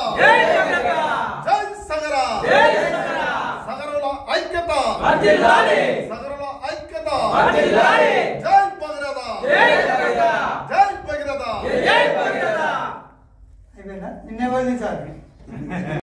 జై భగీరథ జై సగర జై సగర సగరుల ఐక్యత వర్ధిల్లాలి సగరుల ఐక్యత వర్ధిల్లాలి జై భగీరథ జై భగీరథ జై భగీరథ జై భగీరథ అయిపోయిందా నిన్నే వాళ్ళు